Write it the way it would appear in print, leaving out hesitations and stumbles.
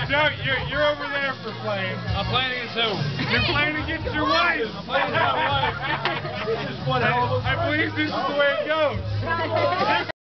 Joe, you're over there for playing. I'm playing against who? You're playing against your wife. I'm playing against my wife. I believe this is the way it goes.